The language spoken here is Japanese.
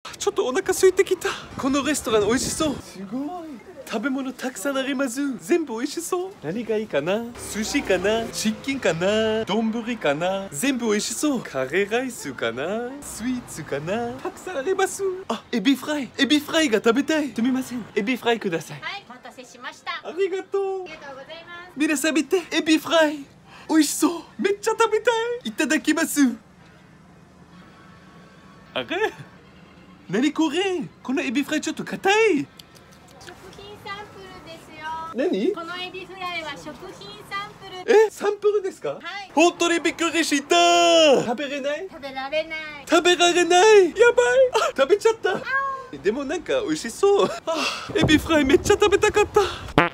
ちょっとお腹空いてきた。このレストラン美味しそう。すごい食べ物たくさんあります。全部美味しそう。何がいいかな。寿司かな、チキンかな、丼かな。全部美味しそう。カレーライスかな、スイーツかな。たくさんあります。あ、エビフライ。エビフライが食べたい。すみません、エビフライください。 はい、お待たせしました。 ありがとう。 ありがとうございます。 皆さん見て、エビフライ美味しそう。めっちゃ食べたい。いただきます。あれ、何これ。このエビフライちょっと硬い。 食品サンプルですよ。 何。 このエビフライは食品サンプル。 サンプルですか。 はい。 本当にびっくりした。食べれない。 食べられない。 食べられない。やばい。あ、食べちゃった。でもなんか美味しそう。エビフライめっちゃ食べたかった。